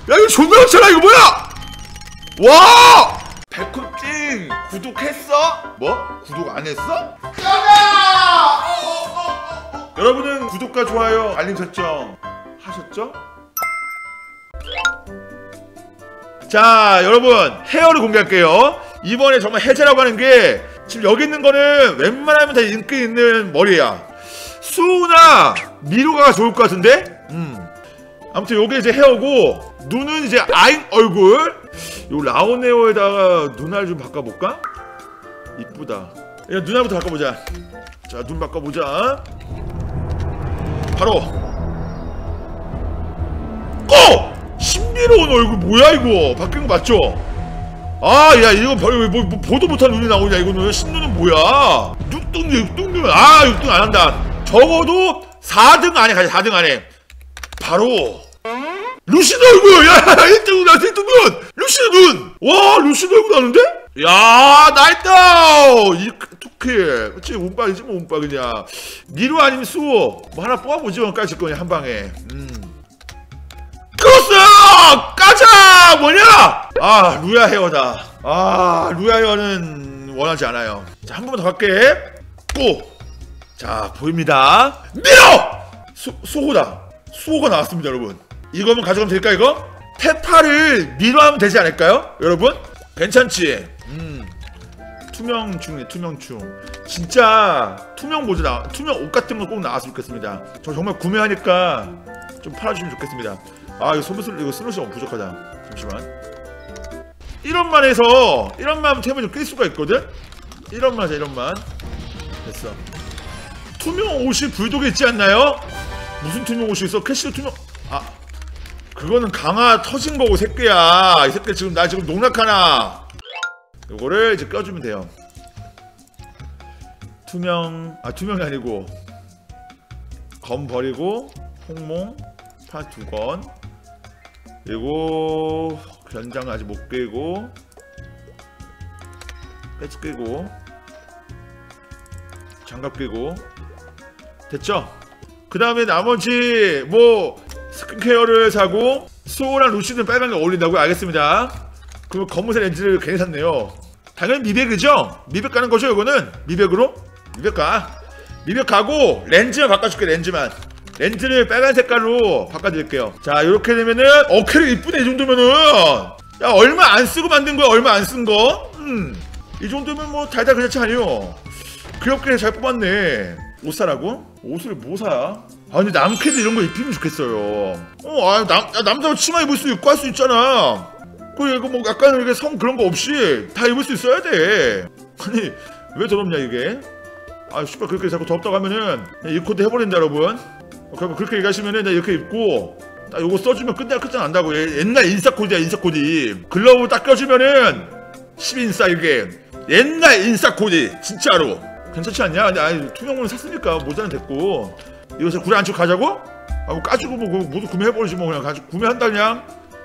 이거 존나 많잖아. 이거 뭐야? 와! 백호찡 구독했어? 뭐? 구독 안 했어? 가자! 여러분은 구독과 좋아요, 알림 설정 하셨죠? 자, 여러분 헤어를 공개할게요. 이번에 정말 해제라고 하는 게 지금 여기 있는 거는 웬만하면 다 인기 있는 머리야. 수우나 미로가 좋을 것 같은데? 아무튼 요게 이제 헤어고, 눈은 이제 아잉 얼굴. 요 라온헤어에다가 눈알 좀 바꿔볼까? 이쁘다. 야, 눈알부터 바꿔보자. 자, 눈 바꿔보자. 바로 신비로운 얼굴 뭐야 이거? 바뀐 거 맞죠? 아, 야, 이거 뭐 보도 못한 눈이 나오냐 이거는. 신눈은 뭐야? 6등 아, 6등 안 한다. 적어도 4등 안에 가자. 4등 안에 바로 루시드 얼굴! 야, 1등 나 1등 눈! 루시드 눈! 와, 루시드 얼굴 나는데? 야, 나이스! 이 토끼. 그치, 운빨이지 뭐, 운빨 그냥. 미루 아니면 수호 뭐 하나 뽑아보지 뭐. 까질 거냐 한방에. 크로스! 까자! 뭐냐? 아, 루야 헤어다. 아, 루야 헤어는 원하지 않아요. 자, 한 번만 더 갈게. 고! 자, 보입니다. 미로! 수호다. 수호가 나왔습니다, 여러분. 이거면 가져가면 될까, 이거? 페파를 미로하면 되지 않을까요? 여러분? 괜찮지? 투명충이네, 투명충. 진짜 투명 모자 투명 옷 같은 거 꼭 나왔으면 좋겠습니다. 저 정말 구매하니까 좀 팔아주시면 좋겠습니다. 아, 이거 슬롯이 부족하다. 잠시만. 1원만 해서 1원만 하면 템을 좀 낄 수가 있거든? 1원만 하자. 1원만. 됐어. 투명 옷이 불독에 있지 않나요? 무슨 투명 옷이 있어? 캐시도 투명. 아, 그거는 강화 터진 거고, 새끼야. 이 새끼 지금 나 지금 농락하나. 요거를 이제 껴주면 돼요. 투명이 아니고 검 버리고 홍몽 파 2건, 그리고 견장 아직 못 깨고 배치 깨고 장갑 깨고 됐죠? 그 다음에 나머지 뭐 스킨케어를 사고, 수호랑 루시는 빨간게 어울린다고요? 알겠습니다. 그럼 검은색 렌즈를 괜히 샀네요. 당연히 미백이죠? 미백 가는 거죠, 이거는? 미백으로? 미백 가고, 렌즈만 바꿔줄게, 렌즈만. 렌즈를 빨간 색깔로 바꿔드릴게요. 자, 이렇게 되면은, 캐릭 이쁘네, 이 정도면은. 야, 얼마 안 쓰고 만든 거야, 얼마 안 쓴 거? 이 정도면 뭐, 달달 그 자체 아니요. 귀엽게 잘 뽑았네. 옷 사라고? 옷을 뭐 사? 아, 근데 남캐도 이런 거 입히면 좋겠어요. 남자 치마 입을 수 있고 할 수 있잖아. 이거 뭐 약간 이렇게 성 그런 거 없이 다 입을 수 있어야 돼. 아니, 왜 더럽냐 이게? 아, 씨발, 그렇게 자꾸 덥다고 하면은 이 코드 해버린다, 여러분. 그렇게 얘기하시면은 나 이렇게 입고 딱 요거 써주면 끝장난다고. 옛날 인싸 코드야, 인싸 코드. 글러브 딱 껴주면은 10인싸. 이게 옛날 인싸 코드, 진짜로. 괜찮지 않냐? 아니, 투명물은 샀으니까 모자는 됐고. 이거 구례 안쪽 가자고? 아, 뭐 까주고 뭐 모두 구매해버리지 뭐. 그냥 가지고 구매한다 그냥.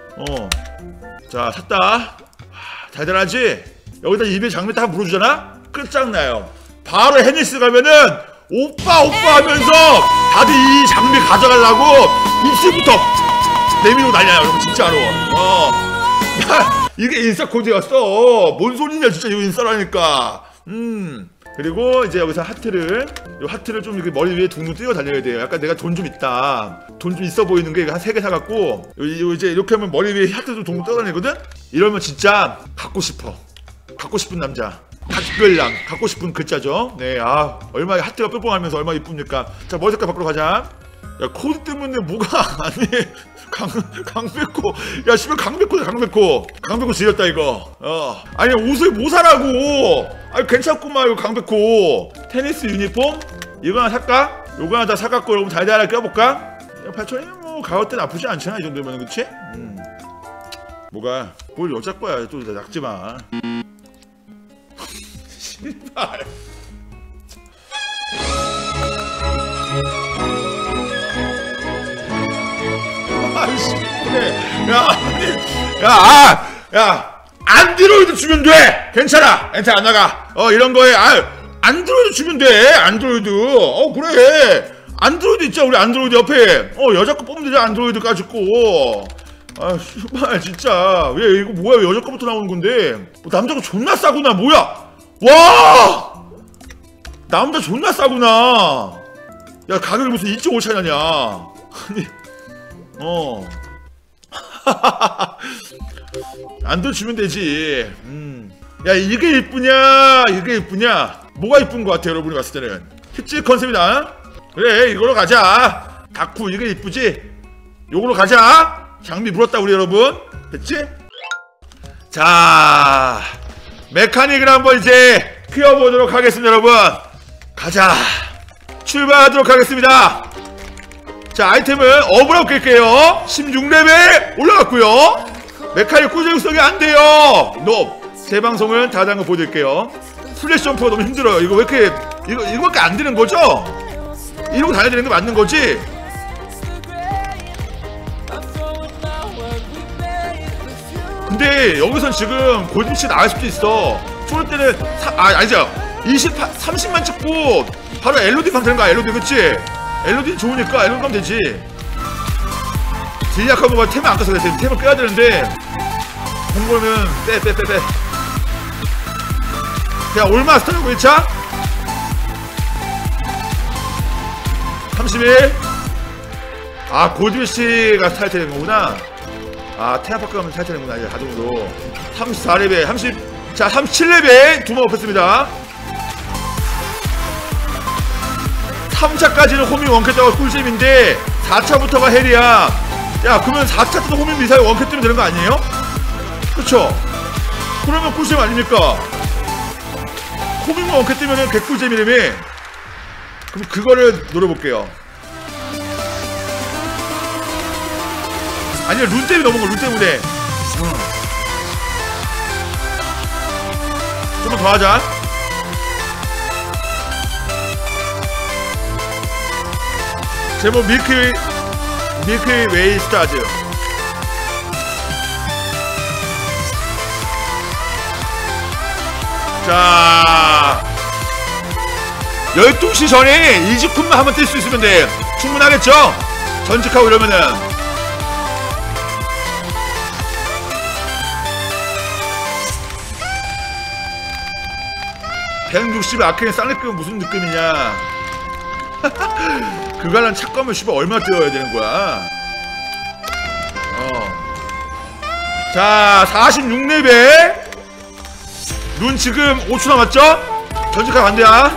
자, 샀다. 달달하지? 여기다 입에 장미 딱 물어주잖아? 끝장나요. 바로 해니스 가면은 오빠 하면서 다들 이 장미 가져가려고 입술부터 내밀고 난리야, 여러분. 진짜로. 야, 이게 인싸 코드였어. 뭔 소리냐 진짜. 이거 인싸라니까. 그리고 이제 여기서 하트를 좀 이렇게 머리 위에 둥둥 띄워 다녀야 돼요. 약간 내가 돈 좀 있다, 돈 좀 있어 보이는 게 한 3개 사갖고 이제 이렇게 하면 머리 위에 하트도 둥둥 떠 다니거든? 이러면 진짜 갖고 싶은 남자, 갖글랑 갖고 싶은 글자죠. 네, 아, 얼마나 하트가 뿅뿅하면서 얼마나 이쁩니까? 자, 머리 색깔 바꾸러 가자. 야, 코드 때문에 뭐가 아니, 강백호. 야, 씨발, 강백호 지렸다 이거. 아니, 옷을 뭐 사라고. 아니, 괜찮구만 이거. 강백호 테니스 유니폼 이거 하나 살까? 요거 하나 다 사갖고 여러분 달달하게 껴볼까? 8,000원이면 뭐 가격대 나쁘지 않잖아, 이 정도면. 그치? 뭐가 뭘 여자 거야. 또 낙지마. 씨발. 아이씨, 그래. 야, 안드로이드 주면 돼. 괜찮아, 안 나가. 이런 거에 안드로이드 주면 돼. 안드로이드. 그래. 안드로이드 있잖아, 우리 안드로이드 옆에. 여자 거 뽑으면 되잖아, 안드로이드 까짓고. 아 정말 진짜 왜 이거 뭐야 왜 여자 거부터 나오는 건데 남자가 존나 싸구나 뭐야 와 남자 존나 싸구나 야 가격이 무슨 2.5 차이 나냐 아니 안 돈 주면 되지 야 이게 이쁘냐 이게 이쁘냐 뭐가 이쁜 것 같아 여러분이 봤을 때는 힙질 컨셉이다 그래 이걸로 가자 다쿠 이게 이쁘지 요걸로 가자 장비 물었다 우리 여러분 됐지? 자 메카닉을 한번 이제 키워보도록 하겠습니다 여러분 가자 출발하도록 하겠습니다 자 아이템을 업으로 끌게요 16레벨 올라갔고요 메카닉 꾸준성이 안돼요 노 제 방송은 다 다른 거 보여드릴게요 플래시 점프가 너무 힘들어요 이거 왜 이렇게 이거밖에 안 되는 거죠? 이러고 다녀야 되는 게 맞는 거지? 근데 여기선 지금 골든치 나갈 수도 있어 쏠 때는 아니죠 30만 찍고 바로 LOD만 되는 거야 LOD 그치? LOD 좋으니까 LOD 가면 되지 딜 약한 거봐 템을 안 까서 그래 템을 깨야 되는데 공고는 빼 자 올마스터라고 1차 31 아 골드비씨가 타이틀 된 거구나 아 테마파크 가면 타이틀 된 거구나 이제 자동으로 34레벨 37레벨 두번 업했습니다 3차까지는 호밍 원캐터가 꿀잼인데 4차부터가 헬이야 야 그러면 4차 때도 호밍 미사일 원캐 뜨면 되는 거 아니에요? 그쵸? 그러면 꿀잼 아닙니까? 호밍만 원캐 뜨면은 개꿀잼이라며 그럼 그거를 노려볼게요 아니야 룬 때문에 넘은 거 룬 때문에 좀 더 하자 제목 밀크 웨이 스타즈 자 12시 전에 이지쿤만 한번 뛸 수 있으면 돼 충분하겠죠? 전직하고 이러면은 160 아케인 쌍렉급은 무슨 느낌이냐 그거는 착감을 씨발 얼마 떼어야 되는 거야 자 46레벨 눈 지금 5초 남았죠? 전직하고 안돼야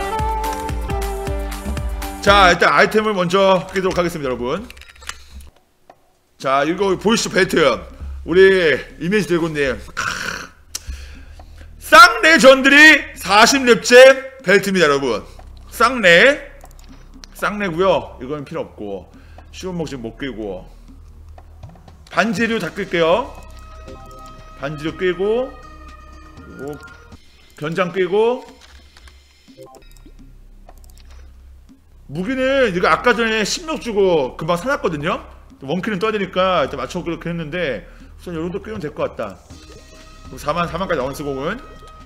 자 일단 아이템을 먼저 끼도록 하겠습니다 여러분 자 이거 보이시죠 벨트 우리 이미지 드래곤님 쌍레전들이 40렙째 벨트입니다 여러분 쌍레고요 이건 필요 없고 시원목 지금 못 끼고 반지류 다 끌게요 반지류 끼고 그리고 변장 끼고 무기는 이거 아까 전에 10렙 주고 금방 사놨거든요 원키는 떠야 되니까 일단 맞춰 그렇게 했는데 우선 요정도 끼면 될 것 같다 4만까지 원스공은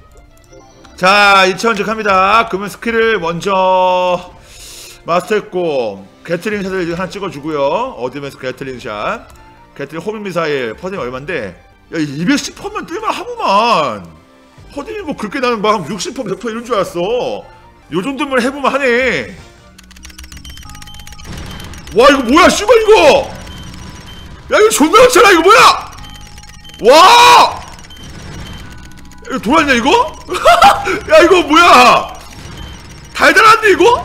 자 2차원직 합니다 그러면 스킬을 먼저 마스터했고 게틀링 샷을 이제 하나 찍어주고요 어드밴스 게틀링 샷 게틀링 호밍 미사일 퍼즐이 얼만데 야 210%면 뜰만 하구만 퍼즐이 뭐 그렇게 나는 막 60% 100% 이런 줄 알았어 요 정도면 해보면 하네 와 이거 뭐야 씨발 이거 야 이거 존나 많잖아 이거 뭐야 와 이거 돌았냐 이거? 야 이거 뭐야 달달한데 이거?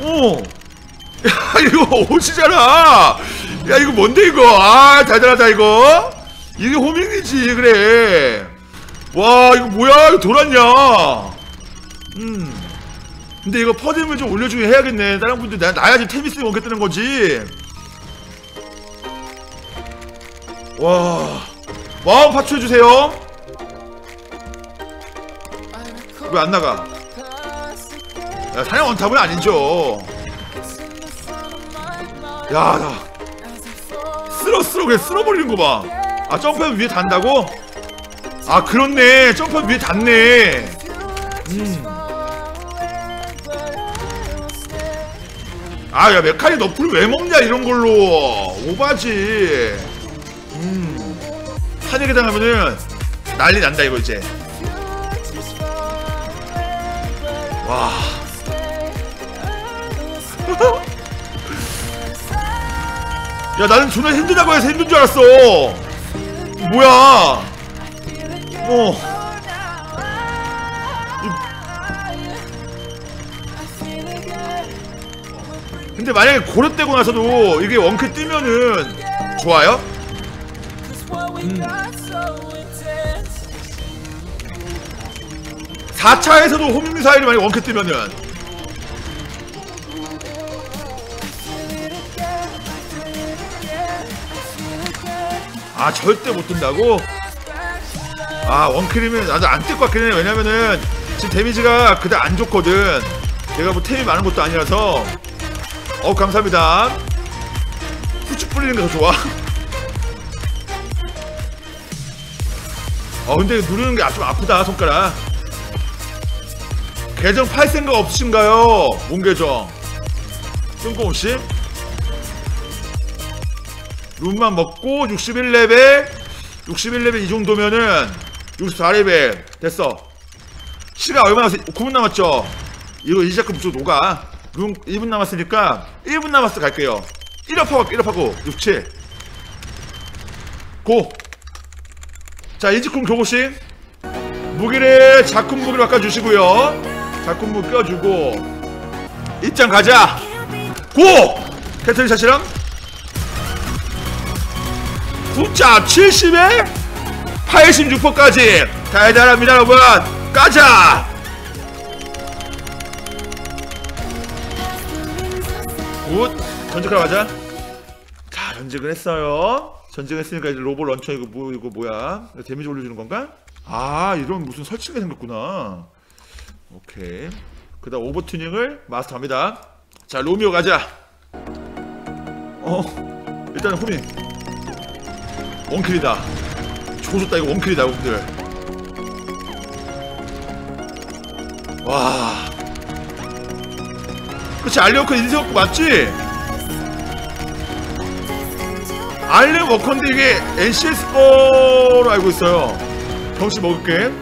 야 이거 옷이잖아 야 이거 뭔데 이거 아 달달하다 이거 이게 호밍이지 그래 와 이거 뭐야 이거 돌았냐 근데 이거 퍼즐을 좀 올려주긴 해야겠네 다른 분들 나야지 테미스 원캐 뜨는 거지 와 마음 파출해주세요 왜 안 나가 야 사냥 원탑은 아니죠 야 쓸어 그래 쓸어버리는 거 봐 아 점프하면 위에 닿는다고? 아 그렇네 점프하면 위에 닿네 아 야 메카닉 너프를 왜 먹냐 이런 걸로 오바지 탄핵에 당하면은 난리 난다 이거 이제. 와. 야 나는 존나 힘들다고 해서 힘든 줄 알았어. 뭐야. 근데 만약에 고려되고 나서도 이게 원캐 뜨면은 좋아요? 4차에서도 호밍미사일이 만약에 원캐 뜨면은 아 절대 못 뜬다고? 아 원킬이면 나도 안 뜰 것 같긴 해. 왜냐면은 지금 데미지가 그닥 안 좋거든. 내가 뭐 템이 많은 것도 아니라서. 감사합니다. 후추 뿌리는 게 더 좋아. 근데 누르는 게 좀 아프다 손가락. 계정 팔 생각 없으신가요? 뭔 계정? 뜬금없이? 룸만 먹고 61레벨 61레벨 이 정도면은 64레벨 됐어. 시간 얼마 남았어? 9분 남았죠? 이거 이제 자꾸 무조건 녹아. 룸 2분 남았으니까 1분 남았어 갈게요. 1업하고 67 고! 자 이지쿵 교보씨 무기를 작품 무기로 바꿔주시고요. 작품 무기 껴주고 입장 가자. 고! 캐틀 샷이랑 숫자 70에 86%까지 달달합니다 여러분. 가자. 굿. 전직하러 가자. 자 전직을 했어요. 전직했으니까 이제 로봇 런처 이거 뭐야 데미지 올려주는 건가? 아 이런 무슨 설치가 생겼구나. 오케이. 그 다음 오버튜닝을 마스터합니다. 자 로미오 가자. 일단은 후민 원킬이다. 조졌다 이거 원킬이다 여러분들. 와 그치 알리워커 인쇄워커 맞지? 알리워커인데 이게 NCS 거로 알고 있어요. 경치 먹을게.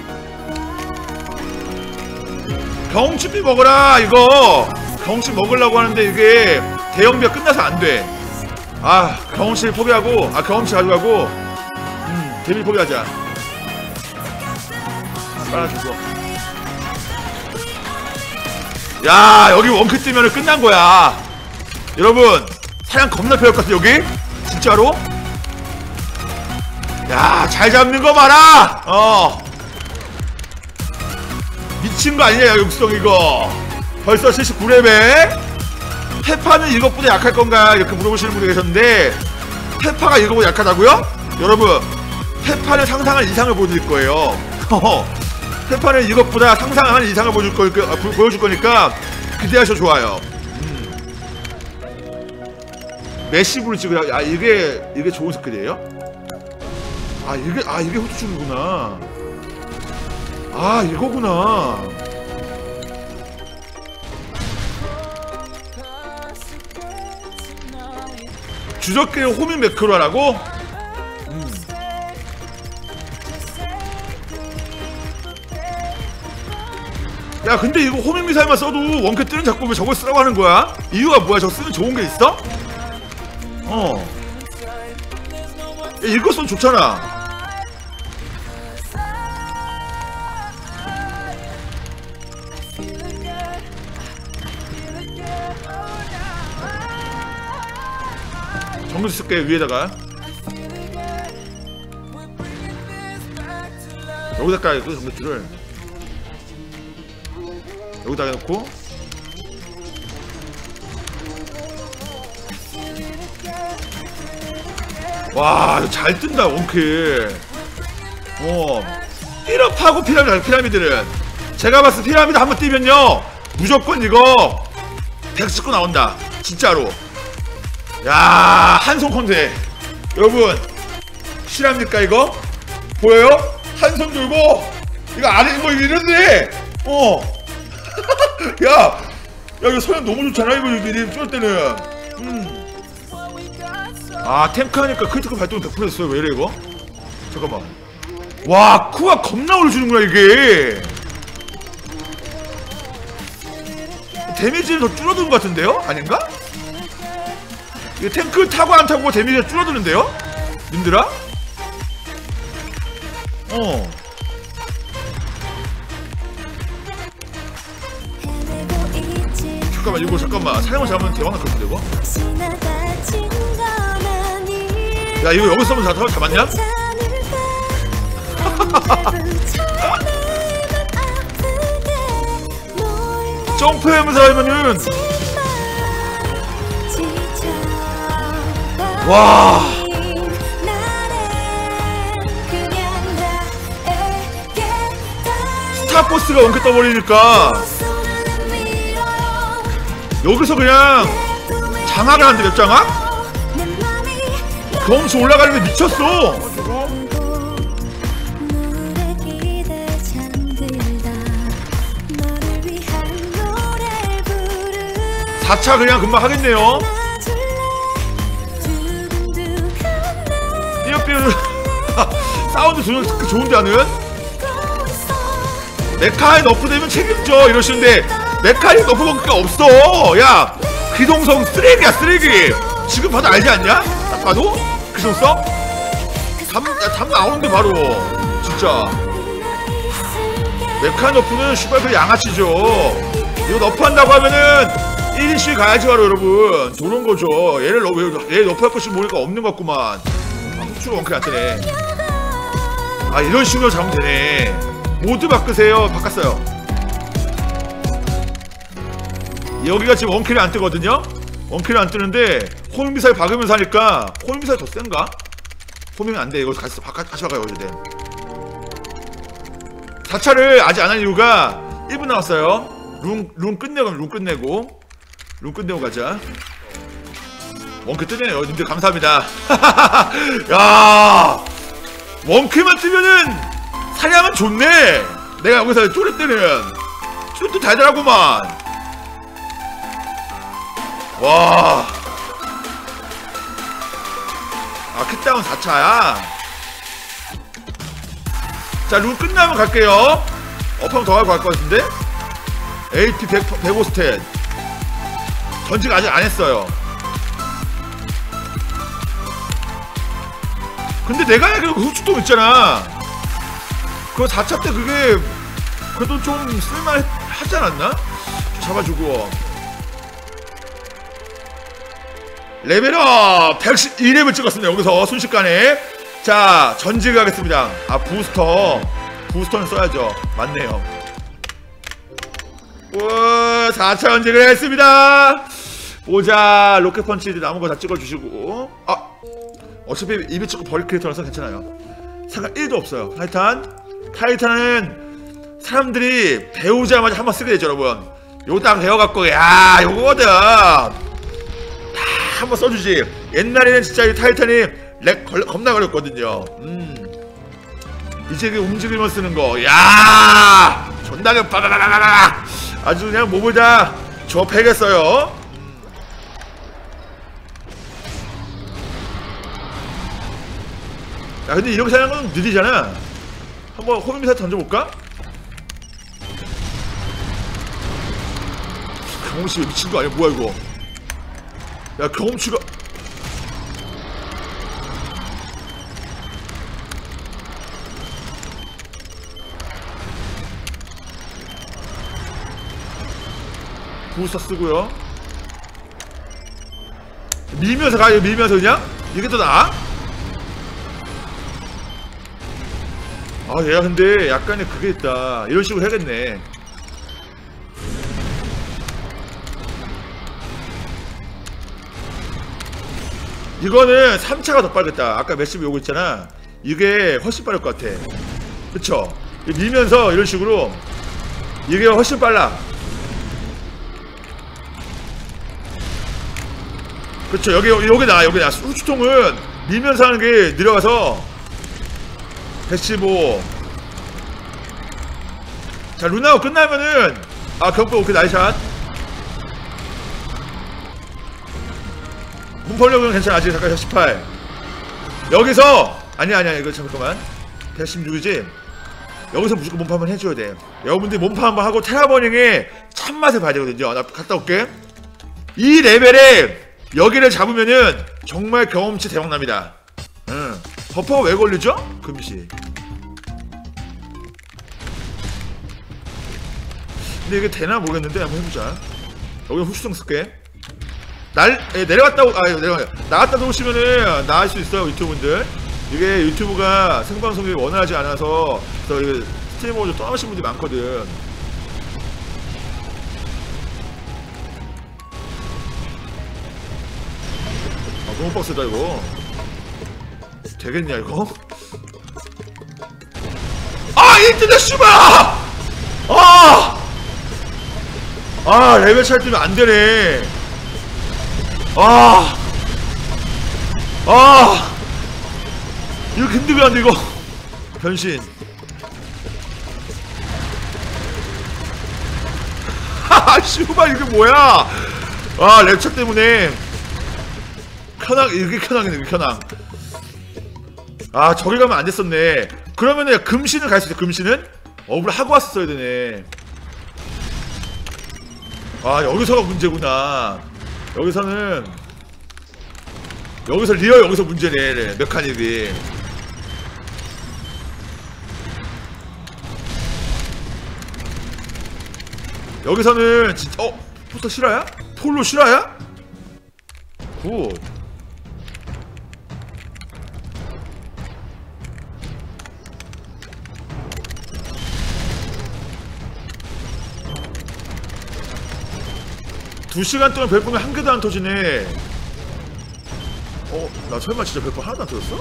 경치비 먹어라 이거. 경치 먹으려고 하는데 이게 대형비가 끝나서 안돼. 경험치 포기하고 경험치 가져가고 데미 포기하자. 빨아주고. 야 여기 원킬 뜨면은 끝난 거야 여러분. 사냥 겁나 배울 것 같아 여기 진짜로. 야 잘 잡는 거 봐라. 미친 거 아니냐 육성 이거. 벌써 79레벨. 페파는 이것보다 약할 건가 이렇게 물어보시는 분이 계셨는데 페파가 이거보다 약하다고요? 여러분 페파는 상상한 이상을 보여드릴 거예요. 페파는 이것보다 상상한 이상을 보여줄 거니까 기대하셔도 좋아요. 메시브를 찍으라. 이게 좋은 스킬이에요? 이게 호투축이구나. 이거구나. 주적계 호밍 매크로라고? 야 근데 이거 호밍 미사일만 써도 원캐 뜨는 작품을 저걸 쓰라고 하는 거야? 이유가 뭐야? 저거 쓰면 좋은 게 있어? 야, 이거 쓰면 좋잖아. 정글 쓸게 위에다가. 여기다 까야겠고 정글들을 여기다 해놓고. 와 이거 잘 뜬다 원킬. 1업하고 피라미드는 제가 봤을 때 피라미드 한번 뛰면요 무조건 이거 100씩 나온다 진짜로. 야 한손 컨대 여러분 실합니까 이거? 보여요? 한 손 들고 이거 아래 뭐 이런데 야 이거 소형 너무 좋잖아 이거 미리 쏠 때는. 탱크 하니까 크리티컬 발동 100% 됐어요. 왜 이래 이거? 잠깐만. 와, 쿠가 겁나 올려주는구나 이게. 데미지는 더 줄어드는 것 같은데요? 아닌가? 이게 탱크 타고 안 타고 데미지가 줄어드는데요? 님들아? 잠깐만 이거 잠깐만 사용을 잘하면 대박날 것 같은데 이거? 야 이거 여기서 하면 다 잡았냐? 점프하면서 하면은 와 스타버스가 원캐 떠버리니까 여기서 그냥 장악을 하는데 몇 장악? 경치 올라가는데 미쳤어. 4차 그냥 금방 하겠네요. 삐요삐요 사운드 좋은데 하는? 메카에 너프되면 책임져 이러시는데 메카에 너프가 없어. 야 기동성 쓰레기야 쓰레기. 지금 봐도 알지 않냐? 딱 봐도? 기동성? 답 나오는데 바로 진짜 메카 너프는 슈발 그 양아치죠. 이거 너프한다고 하면은 1인씩 가야지 바로 여러분. 저런거죠. 얘 너프할 것이 모르니까 없는 것 같구만. 후추가 원클이 안되네. 아 이런 식으로 잡으면 되네. 모두 바꾸세요. 바꿨어요. 여기가 지금 원킬이 안 뜨거든요. 원킬이 안 뜨는데 호밍미사일 박으면서 하니까 호밍미사일 더 센가? 호밍이 안돼. 이거 같이 박아요. 이제 4차를 아직 안 한 이유가 1분 남았어요. 룬 끝내고 가자. 원킬 뜨네요. 님들 감사합니다. 야 원킬만 뜨면은 사냥은 좋네. 내가 여기서 쪼릴 때는 쪼리 달달하구만. 와. 아 킥다운 4차야. 자 룬 끝나면 갈게요. 업하면 더 하고 갈 것 같은데. AP 105스탯 전직 아직 안 했어요. 근데 내가 알기로 후추통 있잖아. 그거 4차 때 그게 그래도 좀 쓸만 하지 않았나? 잡아주고 레벨업 112레벨 찍었습니다. 여기서 순식간에. 자 전직 가겠습니다. 아 부스터는 써야죠. 맞네요. 우와 4차 전직을 했습니다. 보자. 로켓펀치 남은 거 다 찍어주시고. 아 어차피 입에 찍고 버릴 캐릭터라서 괜찮아요. 상관 1도 없어요. 타이탄은 사람들이 배우자마자 한번 쓰게 되죠 여러분. 요거 딱 배워갖고 야 요거거든 다 한번 써주지. 옛날에는 진짜 이 타이탄이 렉 겁나 걸렸거든요. 이제 그 움직이면 쓰는 거 야 존나게 빠바바바바바 아주 그냥 몸을 다 접해겠어요. 야 근데 이렇게 사는 건 느리잖아. 한번 호밍미사일 던져볼까? 경험치 미친거 아니야 뭐야 이거. 야 경험치가 부스터 쓰고요. 밀면서 가요. 밀면서 그냥 이게 더 나아? 아 얘가 근데 약간의 그게 있다. 이런 식으로 해야겠네. 이거는 3차가 더 빠르겠다. 아까 메시브 요거 있잖아. 이게 훨씬 빠를 것 같아. 그쵸? 밀면서 이런 식으로 이게 훨씬 빨라. 그쵸? 여기 나. 후추통은 밀면서 하는 게 느려가서 115. 자 루나고 끝나면은 아 경포 오케이 나이샷. 문펄력은 괜찮아. 아직 잠깐 18. 여기서 아니야 이거 잠깐만. 116이지? 여기서 무조건 몸파 한번 해줘야 돼. 여러분들이 몸파 한번 하고 테라버닝의 참맛을 봐야 되거든요. 나 갔다 올게. 이 레벨에 여기를 잡으면은 정말 경험치 대박납니다. 버퍼가 왜 걸리죠? 금시. 근데 이게 되나 모르겠는데 한번 해보자. 여기 후추성 쓸게. 내려갔다고 나갔다 오시면은 나을 수 있어요 유튜브분들. 이게 유튜브가 생방송이 원활하지 않아서 스트리머로 떠나신 분들이 많거든. 너무 빡세다 이거. 되겠냐 이거? 인터넷 슈바! 레벨 차이 때문에 안 되네. 이거 근데 왜 안 돼 이거? 변신. 슈바 이게 뭐야? 랩차 때문에 켜낭 이게 켜낭이네 이게 켜낭. 저기 가면 안 됐었네. 그러면은 금신은 갈 수 있어. 금신은 업을 하고 왔었어야 되네. 여기서가 문제구나. 여기서 리얼 여기서 문제네. 메카닉이. 여기서는 진짜 포터 실화야? 폴로 실화야? 굿. 두 시간 동안 별풍이 한 개도 안 터지네. 나 설마 진짜 별풍 하나도 안 터졌어?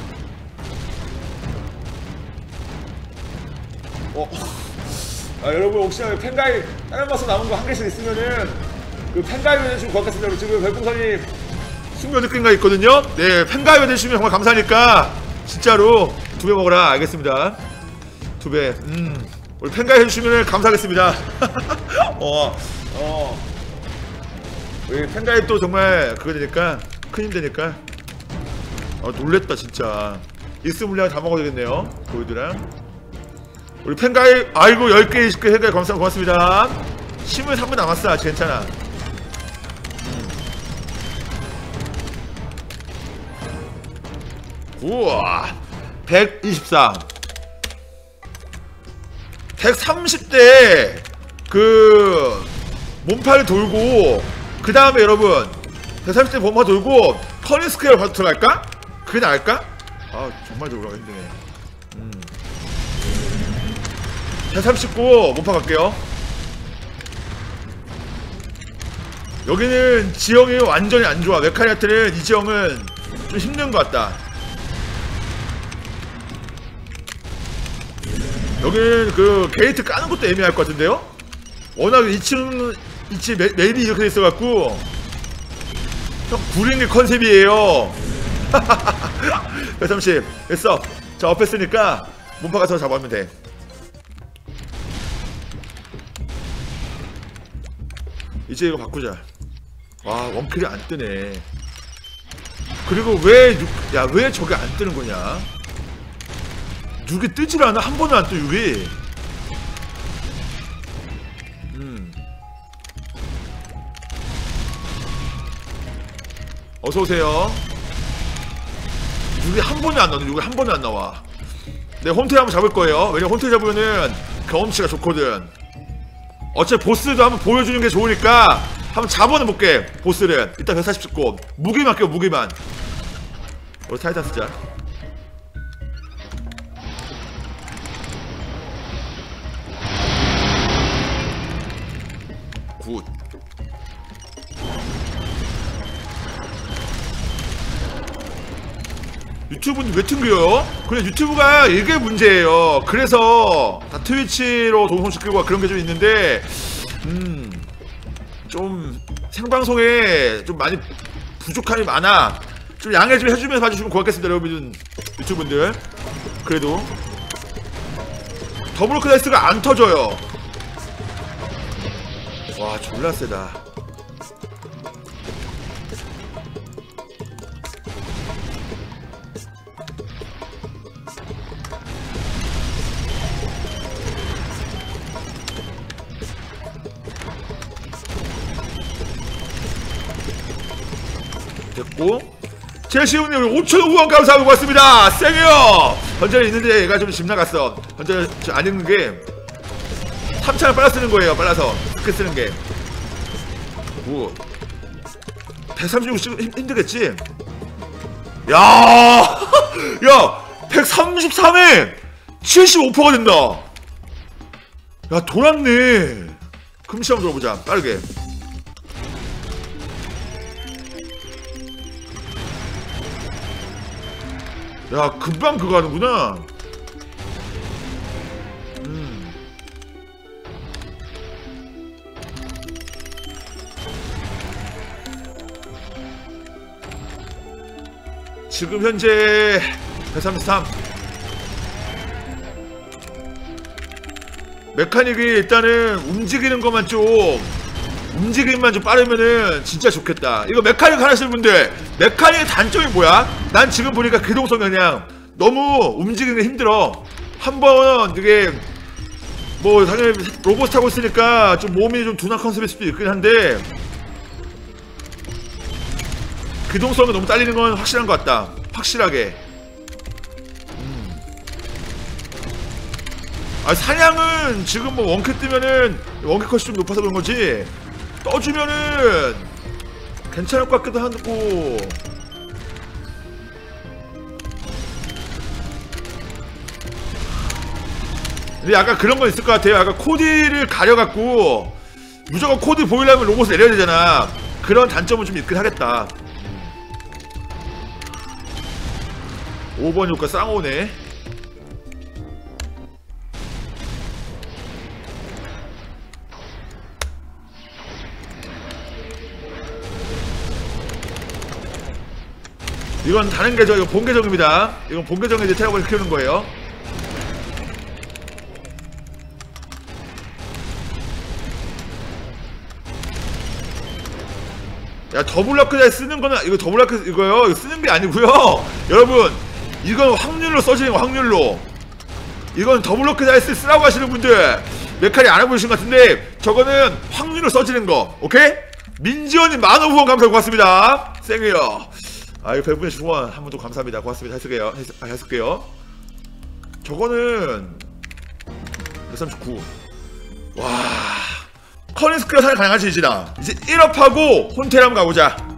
여러분 혹시 팬가입 다른 방송 남은 거 한 개씩 있으면은 그 팬가입 해주시면 고맙겠습니다. 지금 별풍선이 28개인가 있거든요. 네, 팬가입 해주시면 정말 감사하니까 진짜로 2배 먹어라. 알겠습니다. 2배. 우리 팬가입 해주시면 감사하겠습니다. 우리 팬가입도 정말 그거 되니까 큰 힘 되니까. 놀랬다 진짜. 익스 물량 다 먹어야 되겠네요. 보이드랑 우리 팬가입 아이고 10개 20개 해가 고맙습니다. 13분 남았어. 아직 괜찮아. 우와 123 130대 그 몸파를 돌고 그 다음에 여러분 130대 몸파 돌고 커닝스퀘어 바로 들어갈까? 그게 나을까? 정말 들어가기 힘드네. 139 몸파 갈게요. 여기는 지형이 완전히 안 좋아. 메카니아트는 이 지형은 좀 힘든 것 같다. 여기는 그 게이트 까는 것도 애매할 것 같은데요? 워낙 2층 맵이 이렇게 있어갖고 형 구린이 컨셉이에요. 130 됐어. 자 업했으니까 몸파 가서 잡아오면 돼. 이제 이거 바꾸자. 원킬이 안 뜨네. 그리고 왜 저게 안 뜨는 거냐? 6이 뜨질 않아. 한 번은 안 떠 6이. 어서오세요. 6이 한 번에 안 나와. 6이 한 번에 안 나와. 네, 홈테일 한번 잡을 거예요. 왜냐면 홈테일 잡으면은 경험치가 좋거든. 어차피 보스도 한번 보여주는 게 좋으니까 한번 잡아는 볼게. 보스를 이따 140 찍고 무기만 할게요. 무기만. 우리 타이탄 쓰자. 굿. 유튜브는 왜 튕겨요? 그래 유튜브가 이게 문제예요. 그래서 다 트위치로 동송시키고 그런 게 좀 있는데 좀 생방송에 좀 많이 부족함이 많아. 좀 양해 좀 해주면서 봐주시면 고맙겠습니다 여러분 유튜브분들. 그래도 더블 클래스가 안 터져요. 와 졸라 세다. 고맙고 제시훈님 5,000원 후원 감사하고 고맙습니다. 쌩이요. 현재 있는데 얘가 좀 집 나갔어. 현재 안 읽는 게 3,000원 빨라 쓰는 거예요. 빨라서 그렇게 쓰는 게. 오. 136 힘들겠지? 야, 야, 133에 75%가 된다. 야, 돌았네. 금시 한번 들어보자. 빠르게. 야, 금방 그거 하는구나. 지금 현재 133. 메카닉이 일단은 움직이는 것만 좀 움직임만 좀 빠르면은 진짜 좋겠다. 이거 메카닉 하시는 분들, 메카닉의 단점이 뭐야? 난 지금 보니까 기동성이 그냥 너무 움직이는 게 힘들어. 한번 이게 뭐 당연히 로봇 타고 있으니까 좀 몸이 좀 둔한 컨셉일 수도 있긴 한데 기동성이 너무 딸리는 건 확실한 것 같다. 확실하게. 아, 사냥은 지금 뭐 원캐 뜨면은 원캐 컷이 좀 높아서 그런 거지. 떠주면은 괜찮을 것 같기도 하고. 근데 약간 그런 건 있을 것 같아요. 약간 코디를 가려갖고 무조건 코디 보이려면 로봇을 내려야 되잖아. 그런 단점은 좀 있긴 하겠다. 5번 효과 쌍오네. 이건 다른 계정, 이거 본 계정입니다. 이건 본 계정에 이제 태양을 키우는 거예요. 야, 더블라크에 쓰는 거는 이거 더블라크 이거요. 이거 쓰는 게 아니고요. 여러분, 이건 확률로 써지는 거, 확률로. 이건 더블라크에 쓰라고 하시는 분들 메카닉 안 해보신 것 같은데 저거는 확률로 써지는 거. 오케이? 민지원님 만원 후원 감사 고맙습니다. 쌩이요. 아, 이거 100분의 후원 한 번 더 감사합니다. 고맙습니다. 해줄게요. 저거는 139. 와, 커닝스크가 사냥 가능하지. 이제 1업하고 혼텔 한번 가보자.